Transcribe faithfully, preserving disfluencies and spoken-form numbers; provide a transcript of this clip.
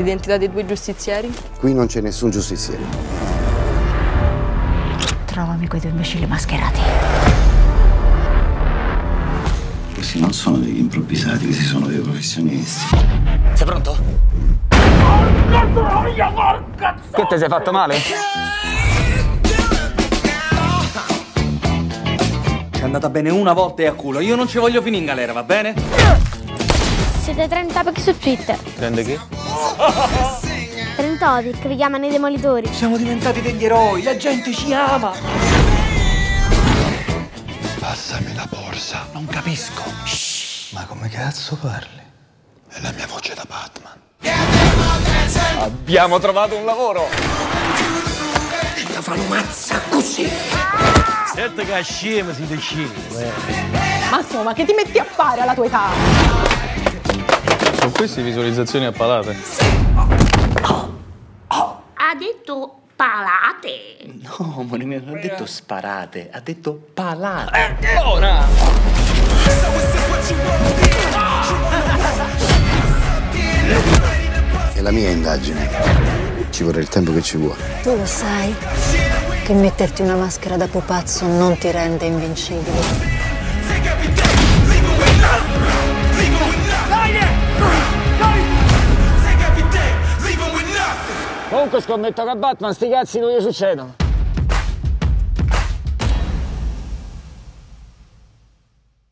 l'identità dei due giustizieri? Qui non c'è nessun giustiziere. Trovami quei due imbecilli mascherati. Questi non sono degli improvvisati, questi sono dei professionisti. Sei pronto? Porca troia, porca! Che te sei fatto male? È andata bene una volta e a culo. Io non ci voglio finire in galera, va bene? Siete trentatopic su Twitter. Prende chi? Trentopic, vi chiamano i demolitori. Siamo diventati degli eroi, la gente ci ama. Passami la borsa. Non capisco. Shh. Ma come cazzo parli? È la mia voce da Batman. Abbiamo trovato un lavoro. La fanno mazza così. Certo che a scema si decide. Massimo, ma che ti metti a fare alla tua età? Con queste visualizzazioni a palate. Ha detto palate. No, amore mio, non ha detto sparate, ha detto palate. Ora! È la mia indagine. Ci vorrà il tempo che ci vuole. Tu lo sai che metterti una maschera da pupazzo non ti rende invincibile. Comunque scommetto che a Batman sti cazzi non gli succedono.